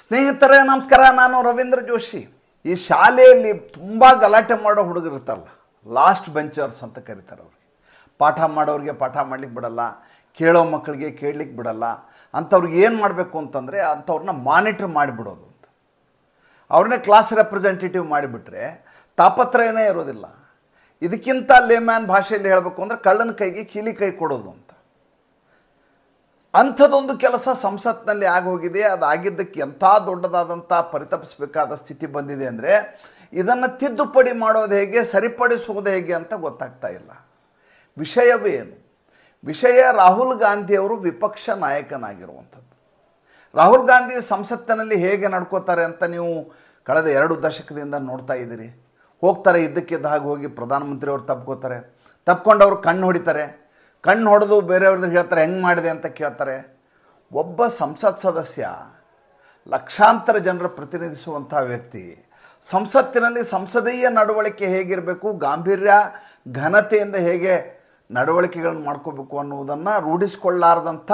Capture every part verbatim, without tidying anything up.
ಸ್ನೇಹಿತರೆ ನಮಸ್ಕಾರ, ನಾನು ರವೀಂದ್ರ ಜೋಶಿ. ಈ ಶಾಲೆಯಲ್ಲಿ ತುಂಬ ಗಲಾಟೆ ಮಾಡೋ ಹುಡುಗರು ಇರ್ತಾರಲ್ಲ, ಲಾಸ್ಟ್ ಬೆಂಚರ್ಸ್ ಅಂತ ಕರೀತಾರೆ. ಅವ್ರಿಗೆ ಪಾಠ ಮಾಡೋರಿಗೆ ಪಾಠ ಮಾಡ್ಲಿಕ್ಕೆ ಬಿಡಲ್ಲ, ಕೇಳೋ ಮಕ್ಕಳಿಗೆ ಕೇಳಲಿಕ್ಕೆ ಬಿಡಲ್ಲ. ಅಂಥವ್ರಿಗೆ ಏನು ಮಾಡಬೇಕು ಅಂತಂದರೆ ಅಂಥವ್ರನ್ನ ಮಾನಿಟ್ರ್ ಮಾಡಿಬಿಡೋದು ಅಂತ. ಅವ್ರನ್ನೇ ಕ್ಲಾಸ್ ರೆಪ್ರೆಸೆಂಟೇಟಿವ್ ಮಾಡಿಬಿಟ್ರೆ ತಾಪತ್ರಯನೇ ಇರೋದಿಲ್ಲ. ಇದಕ್ಕಿಂತ ಲೇಮ್ಯಾನ್ ಭಾಷೆಯಲ್ಲಿ ಹೇಳಬೇಕು ಅಂದರೆ ಕಳ್ಳನ ಕೈಗೆ ಕೀಲಿ ಕೈ ಕೊಡೋದು ಅಂತ. ಅಂಥದ್ದೊಂದು ಕೆಲಸ ಸಂಸತ್ನಲ್ಲಿ ಆಗೋಗಿದೆ. ಅದಾಗಿದ್ದಕ್ಕೆ ಎಂಥ ದೊಡ್ಡದಾದಂಥ ಪರಿತಪಿಸಬೇಕಾದ ಸ್ಥಿತಿ ಬಂದಿದೆ ಅಂದರೆ ಇದನ್ನು ತಿದ್ದುಪಡಿ ಮಾಡೋದು ಹೇಗೆ, ಸರಿಪಡಿಸುವುದು ಹೇಗೆ ಅಂತ ಗೊತ್ತಾಗ್ತಾ ಇಲ್ಲ. ವಿಷಯವೇನು? ವಿಷಯ ರಾಹುಲ್ ಗಾಂಧಿಯವರು ವಿಪಕ್ಷ ನಾಯಕನಾಗಿರುವಂಥದ್ದು. ರಾಹುಲ್ ಗಾಂಧಿ ಸಂಸತ್ತಿನಲ್ಲಿ ಹೇಗೆ ನಡ್ಕೋತಾರೆ ಅಂತ ನೀವು ಕಳೆದ ಎರಡು ದಶಕದಿಂದ ನೋಡ್ತಾ ಇದ್ದೀರಿ. ಹೋಗ್ತಾರೆ, ಇದ್ದಕ್ಕಿದ್ದ ಹಾಗೆ ಹೋಗಿ ಪ್ರಧಾನಮಂತ್ರಿಯವರು ತಪ್ಕೋತಾರೆ, ತಪ್ಕೊಂಡವ್ರು ಕಣ್ಣು ಹೊಡಿತಾರೆ, ಕಣ್ಣು ಹೊಡೆದು ಬೇರೆಯವ್ರದ್ದು ಹೇಳ್ತಾರೆ ಹೆಂಗೆ ಮಾಡಿದೆ ಅಂತ ಕೇಳ್ತಾರೆ. ಒಬ್ಬ ಸಂಸತ್ ಸದಸ್ಯ, ಲಕ್ಷಾಂತರ ಜನರ ಪ್ರತಿನಿಧಿಸುವಂಥ ವ್ಯಕ್ತಿ, ಸಂಸತ್ತಿನಲ್ಲಿ ಸಂಸದೀಯ ನಡವಳಿಕೆ ಹೇಗಿರಬೇಕು, ಗಾಂಭೀರ್ಯ ಘನತೆಯಿಂದ ಹೇಗೆ ನಡವಳಿಕೆಗಳನ್ನು ಮಾಡ್ಕೋಬೇಕು ಅನ್ನುವುದನ್ನು ರೂಢಿಸಿಕೊಳ್ಳಾರ್ದಂಥ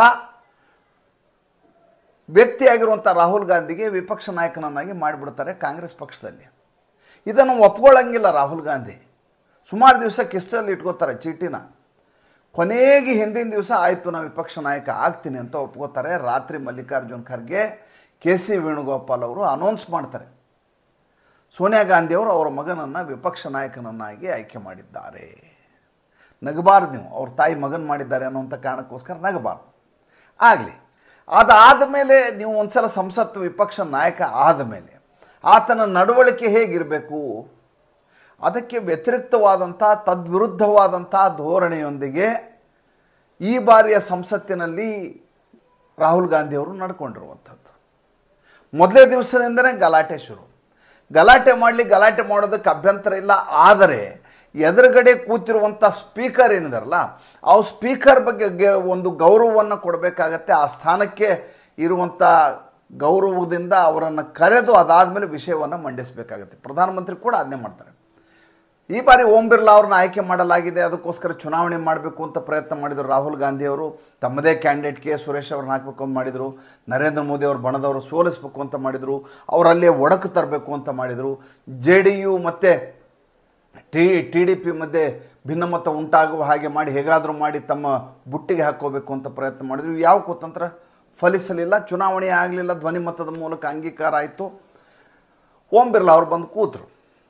ವ್ಯಕ್ತಿಯಾಗಿರುವಂಥ ರಾಹುಲ್ ಗಾಂಧಿಗೆ ವಿಪಕ್ಷ ನಾಯಕನನ್ನಾಗಿ ಮಾಡಿಬಿಡ್ತಾರೆ ಕಾಂಗ್ರೆಸ್ ಪಕ್ಷದಲ್ಲಿ. ಇದನ್ನು ಒಪ್ಕೊಳ್ಳಂಗಿಲ್ಲ ರಾಹುಲ್ ಗಾಂಧಿ. ಸುಮಾರು ದಿವಸ ಕಿಸ್ತಲ್ಲಿ ಇಟ್ಕೋತಾರೆ ಚೀಟಿನ. ಕೊನೆಗೆ ಹಿಂದಿನ ದಿವಸ ಆಯಿತು ನಾವು ವಿಪಕ್ಷ ನಾಯಕ ಆಗ್ತೀನಿ ಅಂತ ಒಪ್ಕೋತಾರೆ. ರಾತ್ರಿ ಮಲ್ಲಿಕಾರ್ಜುನ್ ಖರ್ಗೆ, ಕೆ ಸಿ ವೇಣುಗೋಪಾಲ್ ಅವರು ಅನೌನ್ಸ್ ಮಾಡ್ತಾರೆ, ಸೋನಿಯಾ ಗಾಂಧಿಯವರು ಅವರ ಮಗನನ್ನು ವಿಪಕ್ಷ ನಾಯಕನನ್ನಾಗಿ ಆಯ್ಕೆ ಮಾಡಿದ್ದಾರೆ. ನಗಬಾರ್ದು ನೀವು, ಅವ್ರ ತಾಯಿ ಮಗನ ಮಾಡಿದ್ದಾರೆ ಅನ್ನೋಂಥ ಕಾರಣಕ್ಕೋಸ್ಕರ ನಗಬಾರ್ದು. ಆಗಲಿ. ಅದಾದ ಮೇಲೆ ನೀವು ಒಂದು ಸಲ ಸಂಸತ್ತು ವಿಪಕ್ಷ ನಾಯಕ ಆದಮೇಲೆ ಆತನ ನಡವಳಿಕೆ ಹೇಗಿರಬೇಕು, ಅದಕ್ಕೆ ವ್ಯತಿರಿಕ್ತವಾದಂಥ ತದ್ವಿರುದ್ಧವಾದಂಥ ಧೋರಣೆಯೊಂದಿಗೆ ಈ ಬಾರಿಯ ಸಂಸತ್ತಿನಲ್ಲಿ ರಾಹುಲ್ ಗಾಂಧಿಯವರು ನಡ್ಕೊಂಡಿರುವಂಥದ್ದು. ಮೊದಲೇ ದಿವಸದಿಂದಲೇ ಗಲಾಟೆ ಶುರು. ಗಲಾಟೆ ಮಾಡಲಿ, ಗಲಾಟೆ ಮಾಡೋದಕ್ಕೆ ಅಭ್ಯಂತರ ಇಲ್ಲ. ಆದರೆ ಎದುರುಗಡೆ ಕೂತಿರುವಂಥ ಸ್ಪೀಕರ್ ಏನಿದಾರಲ್ಲ, ಆ ಸ್ಪೀಕರ್ ಬಗ್ಗೆ ಒಂದು ಗೌರವವನ್ನು ಕೊಡಬೇಕಾಗತ್ತೆ. ಆ ಸ್ಥಾನಕ್ಕೆ ಇರುವಂಥ ಗೌರವದಿಂದ ಅವರನ್ನು ಕರೆದು ಅದಾದಮೇಲೆ ವಿಷಯವನ್ನು ಮಂಡಿಸಬೇಕಾಗತ್ತೆ. ಪ್ರಧಾನಮಂತ್ರಿ ಕೂಡ ಅದನ್ನೇ ಮಾಡ್ತಾರೆ. ಈ ಬಾರಿ ಓಂ ಬಿರ್ಲಾ ಅವ್ರನ್ನ ಆಯ್ಕೆ ಮಾಡಲಾಗಿದೆ. ಅದಕ್ಕೋಸ್ಕರ ಚುನಾವಣೆ ಮಾಡಬೇಕು ಅಂತ ಪ್ರಯತ್ನ ಮಾಡಿದರು ರಾಹುಲ್ ಗಾಂಧಿಯವರು. ತಮ್ಮದೇ ಕ್ಯಾಂಡಿಡೇಟ್ ಕೆ ಸುರೇಶ್ ಅವ್ರನ್ನ ಹಾಕಬೇಕು ಅಂತ ಮಾಡಿದರು. ನರೇಂದ್ರ ಮೋದಿ ಅವ್ರ ಬಣದವರು ಸೋಲಿಸಬೇಕು ಅಂತ ಮಾಡಿದರು. ಅವರಲ್ಲೇ ಒಡಕು ತರಬೇಕು ಅಂತ ಮಾಡಿದರು. ಜೆ ಡಿ ಯು ಮತ್ತು ಟಿ ಟಿ ಡಿ ಪಿ ಮಧ್ಯೆ ಭಿನ್ನಮತ ಉಂಟಾಗುವ ಹಾಗೆ ಮಾಡಿ ಹೇಗಾದರೂ ಮಾಡಿ ತಮ್ಮ ಬುಟ್ಟಿಗೆ ಹಾಕ್ಕೋಬೇಕು ಅಂತ ಪ್ರಯತ್ನ ಮಾಡಿದರು. ಯಾವ ಕುತಂತ್ರ ಫಲಿಸಲಿಲ್ಲ. ಚುನಾವಣೆ ಆಗಲಿಲ್ಲ. ಧ್ವನಿ ಮತದ ಮೂಲಕ ಅಂಗೀಕಾರ ಆಯಿತು. ಓಂ ಬಿರ್ಲಾ ಅವ್ರು ಬಂದು ಕೂತರು.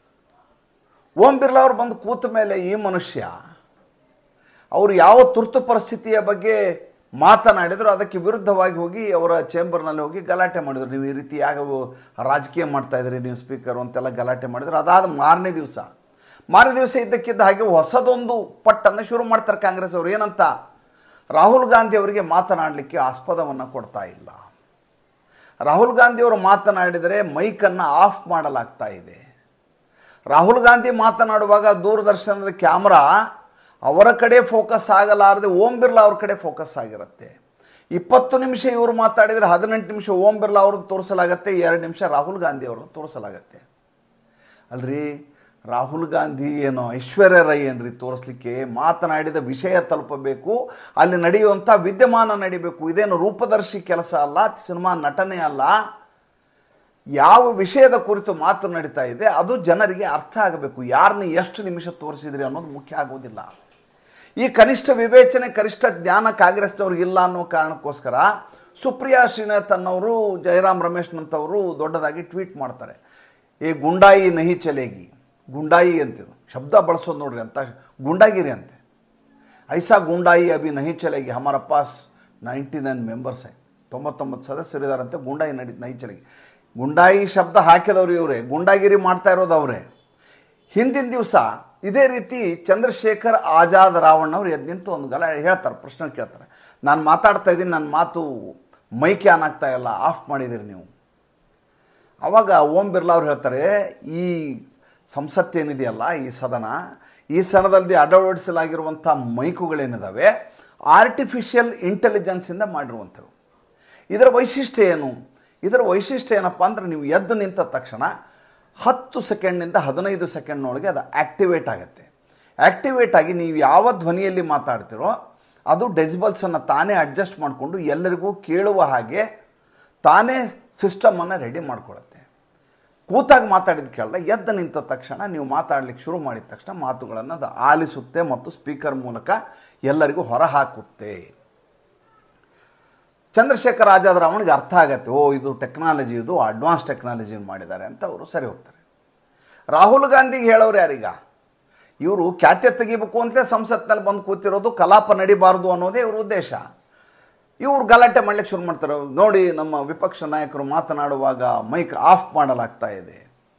ಓಂ ಬಿರ್ಲಾ ಅವ್ರು ಬಂದು ಕೂತ ಮೇಲೆ ಈ ಮನುಷ್ಯ ಅವರು ಯಾವ ತುರ್ತು ಪರಿಸ್ಥಿತಿಯ ಬಗ್ಗೆ ಮಾತನಾಡಿದ್ರು ಅದಕ್ಕೆ ವಿರುದ್ಧವಾಗಿ ಹೋಗಿ ಅವರ ಚೇಂಬರ್ನಲ್ಲಿ ಹೋಗಿ ಗಲಾಟೆ ಮಾಡಿದರು. ನೀವು ಈ ರೀತಿ ಯಾಕೆ ರಾಜಕೀಯ ಮಾಡ್ತಾಯಿದ್ರಿ ನೀವು ಸ್ಪೀಕರು ಅಂತೆಲ್ಲ ಗಲಾಟೆ ಮಾಡಿದರು. ಅದಾದ ಮಾರನೇ ದಿವಸ ಮಾರನೇ ದಿವಸ ಇದ್ದಕ್ಕಿದ್ದ ಹಾಗೆ ಹೊಸದೊಂದು ಪಟ್ಟನ್ನು ಶುರು ಮಾಡ್ತಾರೆ ಕಾಂಗ್ರೆಸ್ ಅವರು. ಏನಂತ? ರಾಹುಲ್ ಗಾಂಧಿ ಅವರಿಗೆ ಮಾತನಾಡಲಿಕ್ಕೆ ಆಸ್ಪದವನ್ನು ಕೊಡ್ತಾ ಇಲ್ಲ. ರಾಹುಲ್ ಗಾಂಧಿಯವರು ಮಾತನಾಡಿದರೆ ಮೈಕನ್ನು ಆಫ್ ಮಾಡಲಾಗ್ತಾ ಇದೆ. ರಾಹುಲ್ ಗಾಂಧಿ ಮಾತನಾಡುವಾಗ ದೂರದರ್ಶನದ ಕ್ಯಾಮ್ರಾ ಅವರ ಕಡೆ ಫೋಕಸ್ ಆಗಲಾರದೆ ಓಂ ಬಿರ್ಲಾ ಅವ್ರ ಕಡೆ ಫೋಕಸ್ ಆಗಿರುತ್ತೆ. ಇಪ್ಪತ್ತು ನಿಮಿಷ ಇವರು ಮಾತಾಡಿದರೆ ಹದಿನೆಂಟು ನಿಮಿಷ ಓಂ ಬಿರ್ಲಾ ಅವ್ರದ್ದು ತೋರಿಸಲಾಗತ್ತೆ, ಎರಡು ನಿಮಿಷ ರಾಹುಲ್ ಗಾಂಧಿ ಅವ್ರದ್ದು ತೋರಿಸಲಾಗತ್ತೆ. ಅಲ್ರಿ, ರಾಹುಲ್ ಗಾಂಧಿ ಏನೋ ಐಶ್ವರ್ಯ ರೈ ಏನ್ರಿ ತೋರಿಸ್ಲಿಕ್ಕೆ? ಮಾತನಾಡಿದ ವಿಷಯ ತಲುಪಬೇಕು, ಅಲ್ಲಿ ನಡೆಯುವಂಥ ವಿದ್ಯಮಾನ ನಡಿಬೇಕು. ಇದೇನು ರೂಪದರ್ಶಿ ಕೆಲಸ ಅಲ್ಲ, ಸಿನಿಮಾ ನಟನೆ ಅಲ್ಲ. ಯಾವ ವಿಷಯದ ಕುರಿತು ಮಾತು ನಡೀತಾ ಇದೆ ಅದು ಜನರಿಗೆ ಅರ್ಥ ಆಗಬೇಕು. ಯಾರನ್ನ ಎಷ್ಟು ನಿಮಿಷ ತೋರಿಸಿದ್ರಿ ಅನ್ನೋದು ಮುಖ್ಯ ಆಗೋದಿಲ್ಲ. ಈ ಕನಿಷ್ಠ ವಿವೇಚನೆ, ಕನಿಷ್ಠ ಜ್ಞಾನ ಕಾಂಗ್ರೆಸ್ನವ್ರಿಗಿಲ್ಲ ಅನ್ನೋ ಕಾರಣಕ್ಕೋಸ್ಕರ ಸುಪ್ರಿಯಾ ಶ್ರೀನಾಥ್ ಅನ್ನೋರು, ಜಯರಾಮ್ ರಮೇಶ್ನಂಥವರು ದೊಡ್ಡದಾಗಿ ಟ್ವೀಟ್ ಮಾಡ್ತಾರೆ. ಏ ಗುಂಡಾಯಿ ನಹಿ ಚಲೇಗಿ. ಗುಂಡಾಯಿ ಅಂತಿದ್ದು ಶಬ್ದ ಬಳಸೋದು ನೋಡ್ರಿ ಅಂತ, ಗುಂಡಾಗಿರಿ ಅಂತೆ. ಐಸಾ ಗುಂಡಾಯಿ ಅಭಿ ನಹಿ ಚಲೇಗಿ, ಹಮಾರ ಪಾಸ್ ನೈಂಟಿ ನೈನ್ ಮೆಂಬರ್ಸ್ ಆಯ್ತು, ತೊಂಬತ್ತೊಂಬತ್ತು ಸದಸ್ಯರಿದಾರಂತೆ. ಗುಂಡಾಯಿ ನಡಿ ನಹಿ ಚಲೇಗಿ. ಗುಂಡಾಯಿ ಶಬ್ದ ಹಾಕಿದವರು ಇವರೇ, ಗುಂಡಾಗಿರಿ ಮಾಡ್ತಾ ಇರೋದು ಅವರೇ. ಹಿಂದಿನ ದಿವಸ ಇದೇ ರೀತಿ ಚಂದ್ರಶೇಖರ್ ಆಜಾದ್ ರಾವಣ್ ಅವರು ಎದ್ದು ನಿಂತು ಒಂದು ಗಲ ಹೇಳ್ತಾರೆ, ಪ್ರಶ್ನೆ ಕೇಳ್ತಾರೆ. ನಾನು ಮಾತಾಡ್ತಾ ಇದ್ದೀನಿ, ನನ್ನ ಮಾತು ಮೈಕ್ ಆನ್ ಆಗ್ತಾ ಇಲ್ಲ, ಆಫ್ ಮಾಡಿದ್ದೀರಿ ನೀವು. ಆವಾಗ ಓಂ ಬಿರ್ಲಾ ಅವ್ರು ಹೇಳ್ತಾರೆ, ಈ ಸಂಸತ್ತೇನಿದೆಯಲ್ಲ, ಈ ಸದನ, ಈ ಸದನದಲ್ಲಿ ಅಳವಡಿಸಲಾಗಿರುವಂಥ ಮೈಕುಗಳೇನಿದ್ದಾವೆ ಆರ್ಟಿಫಿಷಿಯಲ್ ಇಂಟೆಲಿಜೆನ್ಸಿಂದ ಮಾಡಿರುವಂಥವು. ಇದರ ವೈಶಿಷ್ಟ್ಯ ಏನು? ಇದರ ವೈಶಿಷ್ಟ್ಯ ಏನಪ್ಪ ಅಂದರೆ ನೀವು ಎದ್ದು ನಿಂತ ತಕ್ಷಣ ಹತ್ತು ಸೆಕೆಂಡ್ನಿಂದ ಹದಿನೈದು ಸೆಕೆಂಡ್ನೊಳಗೆ ಅದು ಆ್ಯಕ್ಟಿವೇಟ್ ಆಗುತ್ತೆ. ಆ್ಯಕ್ಟಿವೇಟ್ ಆಗಿ ನೀವು ಯಾವ ಧ್ವನಿಯಲ್ಲಿ ಮಾತಾಡ್ತಿರೋ ಅದು ಡೆಸಿಬಲ್ಸನ್ನು ತಾನೇ ಅಡ್ಜಸ್ಟ್ ಮಾಡಿಕೊಂಡು ಎಲ್ಲರಿಗೂ ಕೇಳುವ ಹಾಗೆ ತಾನೇ ಸಿಸ್ಟಮನ್ನು ರೆಡಿ ಮಾಡ್ಕೊಳುತ್ತೆ. ಕೂತಾಗ ಮಾತಾಡಿದ ಕೇಳಲ್ಲ, ಎದ್ದು ನಿಂತ ತಕ್ಷಣ ನೀವು ಮಾತಾಡಲಿಕ್ಕೆ ಶುರು ಮಾಡಿದ ತಕ್ಷಣ ಮಾತುಗಳನ್ನು ಅದು ಆಲಿಸುತ್ತೆ ಮತ್ತು ಸ್ಪೀಕರ್ ಮೂಲಕ ಎಲ್ಲರಿಗೂ ಹೊರ ಹಾಕುತ್ತೆ. ಚಂದ್ರಶೇಖರ್ ಆಜಾದ್ ಅವನಿಗೆ ಅರ್ಥ ಆಗತ್ತೆ, ಓ ಇದು ಟೆಕ್ನಾಲಜಿ, ಇದು ಅಡ್ವಾನ್ಸ್ ಟೆಕ್ನಾಲಜಿ ಮಾಡಿದ್ದಾರೆ ಅಂತ ಅವರು ಸರಿ ಹೋಗ್ತಾರೆ. ರಾಹುಲ್ ಗಾಂಧಿಗೆ ಹೇಳೋರು ಯಾರೀಗ? ಇವರು ಖ್ಯಾತೆ ತೆಗಿಬೇಕು ಅಂತಲೇ ಸಂಸತ್ನಲ್ಲಿ ಬಂದು ಕೂತಿರೋದು, ಕಲಾಪ ನಡಿಬಾರ್ದು ಅನ್ನೋದೇ ಇವ್ರ ಉದ್ದೇಶ. ಇವ್ರು ಗಲಾಟೆ ಮಾಡ್ಲಿಕ್ಕೆ ಶುರು ಮಾಡ್ತಾರೆ. ನೋಡಿ, ನಮ್ಮ ವಿಪಕ್ಷ ನಾಯಕರು ಮಾತನಾಡುವಾಗ ಮೈಕ್ ಆಫ್ ಮಾಡಲಾಗ್ತಾ ಇದೆ.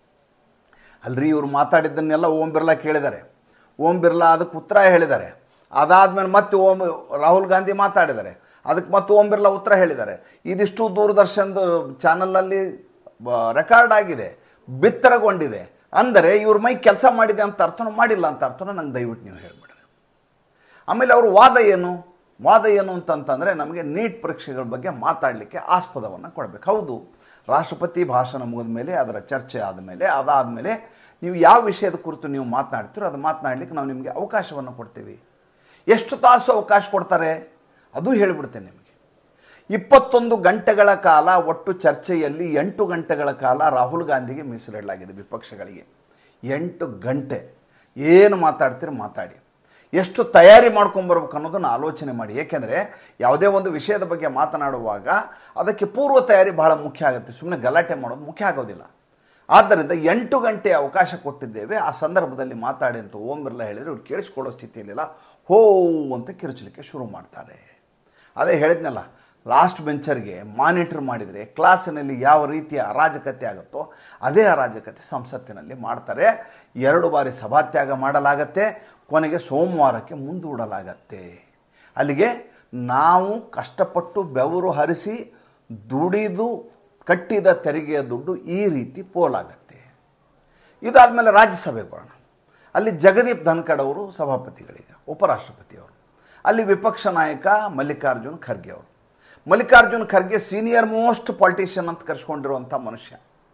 ಅಲ್ರಿ, ಇವರು ಮಾತಾಡಿದ್ದನ್ನೆಲ್ಲ ಓಂ ಬಿರ್ಲಾ ಕೇಳಿದ್ದಾರೆ. ಓಂ ಬಿರ್ಲಾ ಅದಕ್ಕೆ ಉತ್ತರ ಹೇಳಿದ್ದಾರೆ. ಅದಾದಮೇಲೆ ಮತ್ತೆ ಓಂ ರಾಹುಲ್ ಗಾಂಧಿ ಮಾತಾಡಿದ್ದಾರೆ, ಅದಕ್ಕೆ ಮತ್ತೆ ಓಂ ಬಿರ್ಲಾ ಉತ್ತರ ಹೇಳಿದ್ದಾರೆ. ಇದಿಷ್ಟು ದೂರದರ್ಶನದ ಚಾನಲಲ್ಲಿ ರೆಕಾರ್ಡ್ ಆಗಿದೆ, ಬಿತ್ತರಗೊಂಡಿದೆ. ಅಂದರೆ ಇವ್ರ ಮೈ ಕೆಲಸ ಮಾಡಿದೆ ಅಂತ ಅರ್ಥನೂ ಮಾಡಿಲ್ಲ ಅಂತ ಅರ್ಥನೂ ನಂಗೆ ದಯವಿಟ್ಟು ನೀವು ಹೇಳಿಬಿಡ್ರಿ. ಆಮೇಲೆ ಅವರು ವಾದ ಏನು ವಾದ ಏನು ಅಂತಂತಂದರೆ ನಮಗೆ ನೀಟ್ ಪರೀಕ್ಷೆಗಳ ಬಗ್ಗೆ ಮಾತಾಡಲಿಕ್ಕೆ ಆಸ್ಪದವನ್ನು ಕೊಡಬೇಕು. ಹೌದು, ರಾಷ್ಟ್ರಪತಿ ಭಾಷಣ ಮುಗಿದ ಮೇಲೆ ಅದರ ಚರ್ಚೆ ಆದಮೇಲೆ ಅದಾದಮೇಲೆ ನೀವು ಯಾವ ವಿಷಯದ ಕುರಿತು ನೀವು ಮಾತನಾಡ್ತೀರೋ ಅದು ಮಾತನಾಡಲಿಕ್ಕೆ ನಾವು ನಿಮಗೆ ಅವಕಾಶವನ್ನು ಕೊಡ್ತೀವಿ. ಎಷ್ಟು ತಾಸು ಅವಕಾಶ ಕೊಡ್ತಾರೆ ಅದು ಹೇಳಿಬಿಡ್ತೇನೆ ನಿಮಗೆ. ಇಪ್ಪತ್ತೊಂದು ಗಂಟೆಗಳ ಕಾಲ ಒಟ್ಟು ಚರ್ಚೆಯಲ್ಲಿ ಎಂಟು ಗಂಟೆಗಳ ಕಾಲ ರಾಹುಲ್ ಗಾಂಧಿಗೆ ಮೀಸಲಿಡಲಾಗಿದೆ ವಿಪಕ್ಷಗಳಿಗೆ. ಎಂಟು ಗಂಟೆ ಏನು ಮಾತಾಡ್ತೀರಿ ಮಾತಾಡಿ, ಎಷ್ಟು ತಯಾರಿ ಮಾಡ್ಕೊಂಬರ್ಬೇಕು ಅನ್ನೋದನ್ನು ಆಲೋಚನೆ ಮಾಡಿ. ಏಕೆಂದರೆ ಯಾವುದೇ ಒಂದು ವಿಷಯದ ಬಗ್ಗೆ ಮಾತನಾಡುವಾಗ ಅದಕ್ಕೆ ಪೂರ್ವ ತಯಾರಿ ಬಹಳ ಮುಖ್ಯ ಆಗುತ್ತೆ, ಸುಮ್ಮನೆ ಗಲಾಟೆ ಮಾಡೋದು ಮುಖ್ಯ ಆಗೋದಿಲ್ಲ. ಆದ್ದರಿಂದ ಎಂಟು ಗಂಟೆ ಅವಕಾಶ ಕೊಟ್ಟಿದ್ದೇವೆ, ಆ ಸಂದರ್ಭದಲ್ಲಿ ಮಾತಾಡಿ ಅಂತ ಓಂ ಬಿರ್ಲಾ ಹೇಳಿದರೆ ಇವ್ರು ಕೇಳಿಸ್ಕೊಳ್ಳೋ ಸ್ಥಿತಿಯಲ್ಲಿಲ್ಲ. ಹೋ ಅಂತ ಕಿರುಚಲಿಕ್ಕೆ ಶುರು ಮಾಡ್ತಾರೆ. ಅದೇ ಹೇಳಿದ್ನಲ್ಲ, ಲಾಸ್ಟ್ ಬೆಂಚರ್ಗೆ ಮಾನಿಟರ್ ಮಾಡಿದರೆ ಕ್ಲಾಸಿನಲ್ಲಿ ಯಾವ ರೀತಿಯ ಅರಾಜಕತೆ ಆಗುತ್ತೋ ಅದೇ ಅರಾಜಕತೆ ಸಂಸತ್ತಿನಲ್ಲಿ ಮಾಡ್ತಾರೆ. ಎರಡು ಬಾರಿ ಸಭಾತ್ಯಾಗ ಮಾಡಲಾಗತ್ತೆ, ಕೊನೆಗೆ ಸೋಮವಾರಕ್ಕೆ ಮುಂದೂಡಲಾಗತ್ತೆ. ಅಲ್ಲಿಗೆ ನಾವು ಕಷ್ಟಪಟ್ಟು ಬೆವರು ಹರಿಸಿ ದುಡಿದು ಕಟ್ಟಿದ ತೆರಿಗೆಯ ದುಡ್ಡು ಈ ರೀತಿ ಪೋಲಾಗತ್ತೆ. ಇದಾದಮೇಲೆ ರಾಜ್ಯಸಭೆಗೆ ಬರೋಣ. ಅಲ್ಲಿ ಜಗದೀಪ್ ಧನ್ಖಡ್ ಅವರು ಸಭಾಪತಿಗಳಿಗೆ, ಉಪರಾಷ್ಟ್ರಪತಿಯವರು. ಅಲ್ಲಿ ವಿಪಕ್ಷ ನಾಯಕ ಮಲ್ಲಿಕಾರ್ಜುನ್ ಖರ್ಗೆ ಅವರು. Mallikarjun Kharge senior most politician ಅಂತ ಕರೆಸ್ಕೊಂಡಿರುವಂಥ ಮನುಷ್ಯ.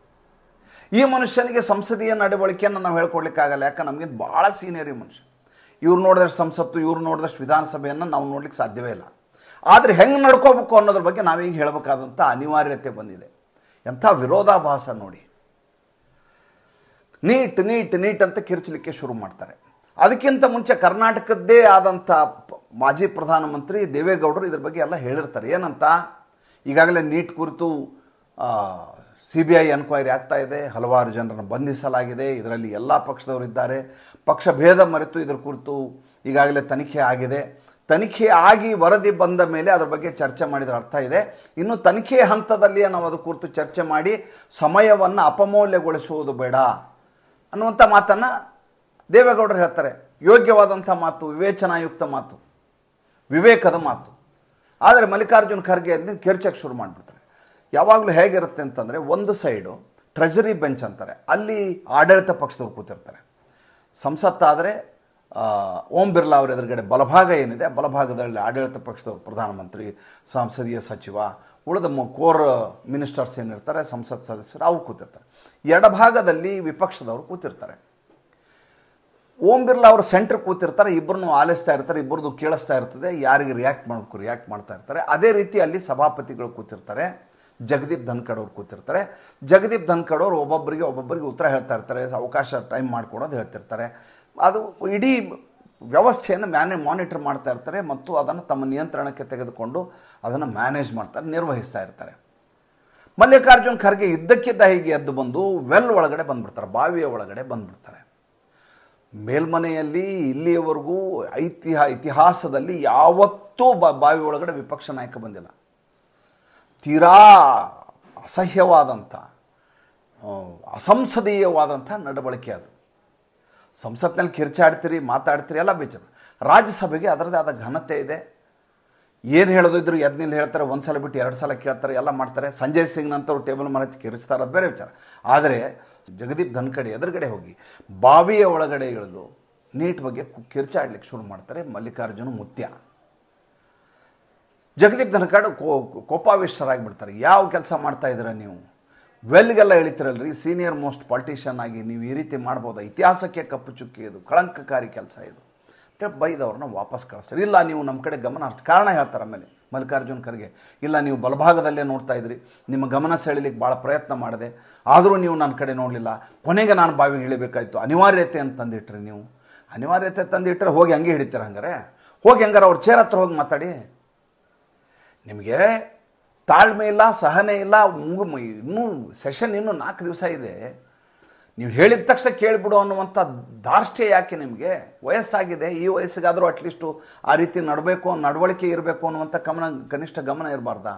ಈ ಮನುಷ್ಯನಿಗೆ ಸಂಸದೀಯ ನಡವಳಿಕೆಯನ್ನು ನಾವು ಹೇಳ್ಕೊಡ್ಲಿಕ್ಕಾಗಲ್ಲ, ಯಾಕೆ ನಮಗೆ ಭಾಳ ಸೀನಿಯರ್ ಈ ಮನುಷ್ಯ. ಇವ್ರು ನೋಡಿದಷ್ಟು ಸಂಸತ್ತು, ಇವ್ರು ನೋಡಿದಷ್ಟು ವಿಧಾನಸಭೆಯನ್ನು ನಾವು ನೋಡ್ಲಿಕ್ಕೆ ಸಾಧ್ಯವೇ ಇಲ್ಲ. ಆದರೆ ಹೆಂಗೆ ನಡ್ಕೋಬೇಕು ಅನ್ನೋದ್ರ ಬಗ್ಗೆ ನಾವೀಗ ಹೇಳಬೇಕಾದಂಥ ಅನಿವಾರ್ಯತೆ ಬಂದಿದೆ. ಎಂಥ ವಿರೋಧಾಭಾಸ ನೋಡಿ. ನೀಟ್ ನೀಟ್ ನೀಟ್ ಅಂತ ಕಿರ್ಚಲಿಕ್ಕೆ ಶುರು ಮಾಡ್ತಾರೆ. ಅದಕ್ಕಿಂತ ಮುಂಚೆ ಕರ್ನಾಟಕದ್ದೇ ಆದಂಥ ಮಾಜಿ ಪ್ರಧಾನಮಂತ್ರಿ ದೇವೇಗೌಡರು ಇದ್ರ ಬಗ್ಗೆ ಎಲ್ಲ ಹೇಳಿರ್ತಾರೆ. ಏನಂತ, ಈಗಾಗಲೇ ನೀಟ್ ಕುರಿತು ಸಿ ಬಿ ಐ ಎನ್ಕ್ವೈರಿ ಆಗ್ತಾ ಇದೆ, ಹಲವಾರು ಜನರನ್ನು ಬಂಧಿಸಲಾಗಿದೆ, ಇದರಲ್ಲಿ ಎಲ್ಲ ಪಕ್ಷದವರಿದ್ದಾರೆ, ಪಕ್ಷ ಭೇದ ಮರೆತು ಇದರ ಕುರಿತು ಈಗಾಗಲೇ ತನಿಖೆ ಆಗಿದೆ, ತನಿಖೆ ಆಗಿ ವರದಿ ಬಂದ ಮೇಲೆ ಅದರ ಬಗ್ಗೆ ಚರ್ಚೆ ಮಾಡಿದರೆ ಅರ್ಥ ಇದೆ. ಇನ್ನು ತನಿಖೆ ಹಂತದಲ್ಲಿಯೇ ನಾವು ಅದರ ಕುರಿತು ಚರ್ಚೆ ಮಾಡಿ ಸಮಯವನ್ನು ಅಪಮೌಲ್ಯಗೊಳಿಸುವುದು ಬೇಡ ಅನ್ನುವಂಥ ಮಾತನ್ನು ದೇವೇಗೌಡರು ಹೇಳ್ತಾರೆ. ಯೋಗ್ಯವಾದಂಥ ಮಾತು, ವಿವೇಚನಾಯುಕ್ತ ಮಾತು, ವಿವೇಕದ ಮಾತು. ಆದರೆ ಮಲ್ಲಿಕಾರ್ಜುನ್ ಖರ್ಗೆ ಅದನ್ನು ಕಿರ್ಚಕ್ಕೆ ಶುರು ಮಾಡಿಬಿಡ್ತಾರೆ. ಯಾವಾಗಲೂ ಹೇಗಿರುತ್ತೆ ಅಂತಂದರೆ, ಒಂದು ಸೈಡು ಟ್ರೆಜರಿ ಬೆಂಚ್ ಅಂತಾರೆ, ಅಲ್ಲಿ ಆಡಳಿತ ಪಕ್ಷದವ್ರು ಕೂತಿರ್ತಾರೆ. ಸಂಸತ್ತಾದರೆ ಓಂ ಬಿರ್ಲಾ ಅವರ ಎದುರುಗಡೆ ಬಲಭಾಗ ಏನಿದೆ, ಬಲಭಾಗದಲ್ಲಿ ಆಡಳಿತ ಪಕ್ಷದವರು ಪ್ರಧಾನಮಂತ್ರಿ, ಸಂಸದೀಯ ಸಚಿವ, ಉಳಿದ ಕೋರ್ ಮಿನಿಸ್ಟರ್ಸ್ ಏನಿರ್ತಾರೆ, ಸಂಸತ್ ಸದಸ್ಯರು, ಅವ್ರು ಕೂತಿರ್ತಾರೆ. ಎಡಭಾಗದಲ್ಲಿ ವಿಪಕ್ಷದವರು ಕೂತಿರ್ತಾರೆ. ಓಂ ಬಿರ್ಲಾ ಅವರು ಸೆಂಟ್ರ್ ಕೂತಿರ್ತಾರೆ, ಇಬ್ಬರನ್ನು ಆಲಿಸ್ತಾ ಇರ್ತಾರೆ, ಇಬ್ಬರದು ಕೇಳಿಸ್ತಾ ಇರ್ತದೆ, ಯಾರಿಗೆ ರಿಯಾಕ್ಟ್ ಮಾಡಬೇಕು ರಿಯಾಕ್ಟ್ ಮಾಡ್ತಾ ಇರ್ತಾರೆ. ಅದೇ ರೀತಿ ಅಲ್ಲಿ ಸಭಾಪತಿಗಳು ಕೂತಿರ್ತಾರೆ, ಜಗದೀಪ್ ಧನ್ಖಡ್ ಅವ್ರು ಕೂತಿರ್ತಾರೆ. ಜಗದೀಪ್ ಧನ್ಖಡ್ ಅವರು ಒಬ್ಬೊಬ್ಬರಿಗೆ ಒಬ್ಬೊಬ್ಬರಿಗೆ ಉತ್ತರ ಹೇಳ್ತಾ ಇರ್ತಾರೆ, ಅವಕಾಶ ಟೈಮ್ ಮಾಡ್ಕೊಡೋದು ಹೇಳ್ತಿರ್ತಾರೆ. ಅದು ಇಡೀ ವ್ಯವಸ್ಥೆಯನ್ನು ಮ್ಯಾನೇ ಮಾನಿಟರ್ ಮಾಡ್ತಾ ಇರ್ತಾರೆ ಮತ್ತು ಅದನ್ನು ತಮ್ಮ ನಿಯಂತ್ರಣಕ್ಕೆ ತೆಗೆದುಕೊಂಡು ಅದನ್ನು ಮ್ಯಾನೇಜ್ ಮಾಡ್ತಾರೆ, ನಿರ್ವಹಿಸ್ತಾ ಇರ್ತಾರೆ. ಮಲ್ಲಿಕಾರ್ಜುನ್ ಖರ್ಗೆ ಇದ್ದಕ್ಕಿದ್ದ ಹೀಗೆ ಎದ್ದು ಬಂದು ವೆಲ್ ಒಳಗಡೆ ಬಂದುಬಿಡ್ತಾರೆ, ಬಾವಿಯ ಒಳಗಡೆ ಬಂದುಬಿಡ್ತಾರೆ. ಮೇಲ್ಮನೆಯಲ್ಲಿ ಇಲ್ಲಿಯವರೆಗೂ ಐತಿಹಾ ಇತಿಹಾಸದಲ್ಲಿ ಯಾವತ್ತೂ ಬಾವಿ ಒಳಗಡೆ ವಿಪಕ್ಷ ನಾಯಕ ಬಂದಿಲ್ಲ. ತೀರಾ ಅಸಹ್ಯವಾದಂಥ ಅಸಂಸದೀಯವಾದಂಥ ನಡವಳಿಕೆ ಅದು. ಸಂಸತ್ನಲ್ಲಿ ಕಿರ್ಚಾಡ್ತೀರಿ, ಮಾತಾಡ್ತೀರಿ, ಎಲ್ಲ ಬೇಜಾರ. ರಾಜ್ಯಸಭೆಗೆ ಅದರದೇ ಆದ ಘನತೆ ಇದೆ. ಏನು ಹೇಳೋದು ಇದ್ರು ಎದ್ನಿಲ್ಲಿ ಹೇಳ್ತಾರೆ, ಒಂದು ಸಲ ಬಿಟ್ಟು ಎರಡು ಸಲ ಕೇಳ್ತಾರೆ, ಎಲ್ಲ ಮಾಡ್ತಾರೆ. ಸಂಜಯ್ ಸಿಂಗ್ನಂತವ್ರು ಟೇಬಲ್ ಮೇಲೆ ಕಿರಿಸ್ತಾರೆ, ಅದು ಬೇರೆ ವಿಚಾರ. ಆದರೆ ಜಗದೀಪ್ ಧನ್ಖಡ್ ಎದುರುಗಡೆ ಹೋಗಿ ಬಾವಿಯ ಒಳಗಡೆ ಇಳಿದು ನೀಟ್ ಬಗ್ಗೆ ಕಿರ್ಚಾಡ್ಲಿಕ್ಕೆ ಶುರು ಮಾಡ್ತಾರೆ ಮಲ್ಲಿಕಾರ್ಜುನ ಮುತ್ಯ. ಜಗದೀಪ್ ಧನ್ಖಡ್ ಕೋಪಾವಿಷ್ಟರಾಗಿಬಿಡ್ತಾರೆ. ಯಾವ ಕೆಲಸ ಮಾಡ್ತಾ ಇದ್ದೀರಾ ನೀವು? ವೆಲ್ಗೆಲ್ಲ ಇಳಿತಿರಲ್ರಿ, ಸೀನಿಯರ್ ಮೋಸ್ಟ್ ಪಾಲಿಟಿಷಿಯನ್ ಆಗಿ ನೀವು ಈ ರೀತಿ ಮಾಡ್ಬೋದಾ? ಇತಿಹಾಸಕ್ಕೆ ಕಪ್ಪು ಚುಕ್ಕಿ, ಇದು ಕಳಂಕಕಾರಿ ಕೆಲಸ, ಇದು ಬೈದವ್ರನ್ನ ವಾಪಸ್ ಕಳಿಸ್ತಾರೆ. ಇಲ್ಲ ನೀವು ನಮ್ಮ ಕಡೆ ಗಮನ ಅಷ್ಟು ಕಾರಣ ಹೇಳ್ತಾರೆ. ಆಮೇಲೆ ಮಲ್ಲಿಕಾರ್ಜುನ್ ಖರ್ಗೆ, ಇಲ್ಲ ನೀವು ಬಲಭಾಗದಲ್ಲೇ ನೋಡ್ತಾ ಇದ್ರಿ, ನಿಮ್ಮ ಗಮನ ಸೆಳೀಲಿಕ್ಕೆ ಭಾಳ ಪ್ರಯತ್ನ ಮಾಡಿದೆ, ಆದರೂ ನೀವು ನನ್ನ ಕಡೆ ನೋಡಲಿಲ್ಲ, ಕೊನೆಗೆ ನಾನು ಬಾವಿಗೆ ಇಳಿಬೇಕಾಯ್ತು, ಅನಿವಾರ್ಯತೆ ಅಂತ ತಂದಿಟ್ರಿ. ನೀವು ಅನಿವಾರ್ಯತೆ ತಂದಿಟ್ಟರೆ ಹೋಗಿ ಹಂಗೆ ಹಿಡಿತೀರ. ಹಂಗಾರೆ ಹೋಗಿ ಹಂಗಾರೆ ಅವ್ರ ಚೇರ್ ಹತ್ರ ಹೋಗಿ ಮಾತಾಡಿ. ನಿಮಗೆ ತಾಳ್ಮೆ ಇಲ್ಲ, ಸಹನೆ ಇಲ್ಲ. ಮುಗು ಇನ್ನೂ ಸೆಷನ್ ಇನ್ನೂ ನಾಲ್ಕು ದಿವಸ ಇದೆ. ನೀವು ಹೇಳಿದ ತಕ್ಷಣ ಕೇಳಿಬಿಡು ಅನ್ನುವಂಥ ಧಾರ್ಷ್ಟ್ಯ ಯಾಕೆ ನಿಮಗೆ? ವಯಸ್ಸಾಗಿದೆ, ಈ ವಯಸ್ಸಿಗಾದರೂ ಅಟ್ಲೀಸ್ಟು ಆ ರೀತಿ ನಡಬೇಕು, ನಡವಳಿಕೆ ಇರಬೇಕು ಅನ್ನುವಂಥ ಗಮನ, ಕನಿಷ್ಠ ಗಮನ ಇರಬಾರ್ದಾ?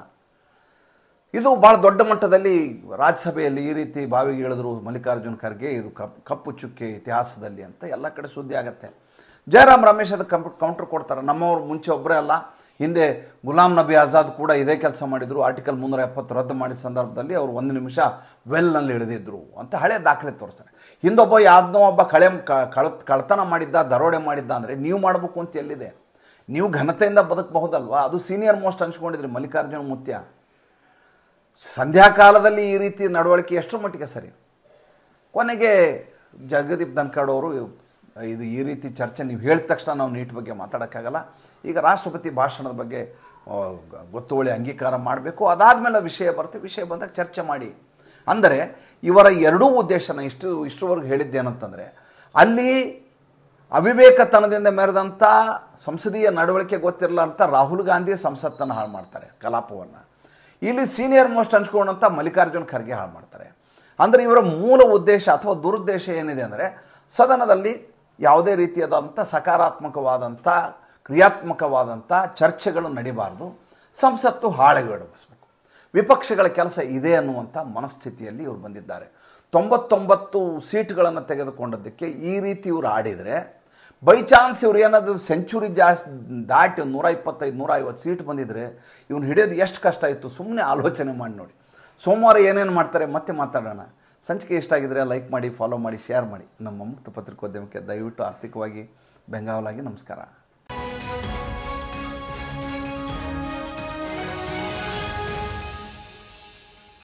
ಇದು ಭಾಳ ದೊಡ್ಡ ಮಟ್ಟದಲ್ಲಿ ರಾಜ್ಯಸಭೆಯಲ್ಲಿ ಈ ರೀತಿ ಬಾವಿಗೆ ಇಳಿದ್ರು ಮಲ್ಲಿಕಾರ್ಜುನ್ ಖರ್ಗೆ, ಇದು ಕಪ್ ಕಪ್ಪು ಚುಕ್ಕೆ ಇತಿಹಾಸದಲ್ಲಿ ಅಂತ ಎಲ್ಲ ಕಡೆ ಸುದ್ದಿ ಆಗುತ್ತೆ. ಜಯರಾಮ್ ರಮೇಶ್ ಅದಕ್ಕೆ ಕಂಪ್ ಕೌಂಟ್ರ್ ಕೊಡ್ತಾರೆ. ನಮ್ಮವ್ರು ಮುಂಚೆ ಒಬ್ಬರೇ ಅಲ್ಲ, ಹಿಂದೆ ಗುಲಾಂ ನಬಿ ಆಜಾದ್ ಕೂಡ ಇದೇ ಕೆಲಸ ಮಾಡಿದರು. ಆರ್ಟಿಕಲ್ ಮುನ್ನೂರ ಎಪ್ಪತ್ತು ರದ್ದು ಮಾಡಿದ ಸಂದರ್ಭದಲ್ಲಿ ಅವರು ಒಂದು ನಿಮಿಷ ವೆಲ್ನಲ್ಲಿ ಇಳಿದಿದ್ರು ಅಂತ ಹಳೆ ದಾಖಲೆ ತೋರಿಸ್ತಾರೆ. ಹಿಂದೊಬ್ಬ ಯಾವ್ದನ್ನೋ ಒಬ್ಬ ಕಳೆ ಕಳ ಕಳ್ತನ ಮಾಡಿದ್ದ, ದರೋಡೆ ಮಾಡಿದ್ದ ಅಂದರೆ ನೀವು ಮಾಡಬೇಕು ಅಂತ ಎಲ್ಲಿದೆ? ನೀವು ಘನತೆಯಿಂದ ಬದುಕಬಹುದಲ್ವಾ? ಅದು ಸೀನಿಯರ್ ಮೋಸ್ಟ್ ಅನ್ಸ್ಕೊಂಡಿದ್ರಿ ಮಲ್ಲಿಕಾರ್ಜುನ ಮುತ್ಯ. ಸಂಧ್ಯಾಕಾಲದಲ್ಲಿ ಈ ರೀತಿ ನಡವಳಿಕೆ ಎಷ್ಟರ ಮಟ್ಟಿಗೆ ಸರಿ? ಕೊನೆಗೆ ಜಗದೀಪ್ ಧನ್ಖಡ್ ಅವರು, ಇದು ಈ ರೀತಿ ಚರ್ಚೆ ನೀವು ಹೇಳಿದ ತಕ್ಷಣ ನಾವು ನೀಟ್ ಬಗ್ಗೆ ಮಾತಾಡೋಕ್ಕಾಗಲ್ಲ, ಈಗ ರಾಷ್ಟ್ರಪತಿ ಭಾಷಣದ ಬಗ್ಗೆ ಗೊತ್ತುವಳಿ ಅಂಗೀಕಾರ ಮಾಡಬೇಕು, ಅದಾದಮೇಲೆ ವಿಷಯ ಬರುತ್ತೆ, ವಿಷಯ ಬಂದಾಗ ಚರ್ಚೆ ಮಾಡಿ. ಅಂದರೆ ಇವರ ಎರಡೂ ಉದ್ದೇಶನ ಇಷ್ಟು ಇಷ್ಟರವರೆಗೆ ಹೇಳಿದ್ದೇನಂತಂದರೆ, ಅಲ್ಲಿ ಅವಿವೇಕತನದಿಂದ ಮೆರೆದಂಥ ಸಂಸದೀಯ ನಡವಳಿಕೆ ಗೊತ್ತಿರಲ್ಲ ಅಂತ ರಾಹುಲ್ ಗಾಂಧಿ ಸಂಸತ್ತನ್ನು ಹಾಳು ಮಾಡ್ತಾರೆ, ಕಲಾಪವನ್ನು. ಇಲ್ಲಿ ಸೀನಿಯರ್ ಮೋಸ್ಟ್ ಅನ್ಸ್ಕೊಂಡಂಥ ಮಲ್ಲಿಕಾರ್ಜುನ್ ಖರ್ಗೆ ಹಾಳು ಮಾಡ್ತಾರೆ. ಅಂದರೆ ಇವರ ಮೂಲ ಉದ್ದೇಶ ಅಥವಾ ದುರುದ್ದೇಶ ಏನಿದೆ ಅಂದರೆ, ಸದನದಲ್ಲಿ ಯಾವುದೇ ರೀತಿಯಾದಂಥ ಸಕಾರಾತ್ಮಕವಾದಂಥ ಕ್ರಿಯಾತ್ಮಕವಾದಂಥ ಚರ್ಚೆಗಳು ನಡಿಬಾರ್ದು, ಸಂಸತ್ತು ಹಾಳೆಗಡಬಿಸಬೇಕು, ವಿಪಕ್ಷಗಳ ಕೆಲಸ ಇದೆ ಅನ್ನುವಂಥ ಮನಸ್ಥಿತಿಯಲ್ಲಿ ಇವರು ಬಂದಿದ್ದಾರೆ. ತೊಂಬತ್ತೊಂಬತ್ತು ಸೀಟ್ಗಳನ್ನು ತೆಗೆದುಕೊಂಡದ್ದಕ್ಕೆ ಈ ರೀತಿ ಇವರು ಆಡಿದರೆ, ಬೈ ಚಾನ್ಸ್ ಇವ್ರು ಏನಾದರೂ ಸೆಂಚುರಿ ಜಾಸ್ತಿ ದಾಟಿ ನೂರ ಇಪ್ಪತ್ತೈದು ನೂರ ಐವತ್ತು ಸೀಟ್ ಬಂದಿದ್ರೆ ಇವ್ನು ಹಿಡಿಯೋದು ಎಷ್ಟು ಕಷ್ಟ ಇತ್ತು? ಸುಮ್ಮನೆ ಆಲೋಚನೆ ಮಾಡಿ ನೋಡಿ. ಸೋಮವಾರ ಏನೇನು ಮಾಡ್ತಾರೆ ಮತ್ತೆ ಮಾತಾಡೋಣ. ಸಂಚಿಕೆ ಇಷ್ಟ ಆಗಿದ್ರೆ ಲೈಕ್ ಮಾಡಿ, ಫಾಲೋ ಮಾಡಿ, ಶೇರ್ ಮಾಡಿ. ನಮ್ಮ ಮುಕ್ತ ಪತ್ರಿಕೋದ್ಯಮಕ್ಕೆ ದಯವಿಟ್ಟು ಆರ್ಥಿಕವಾಗಿ ಬೆಂಗಾವಲಾಗಿ. ನಮಸ್ಕಾರ.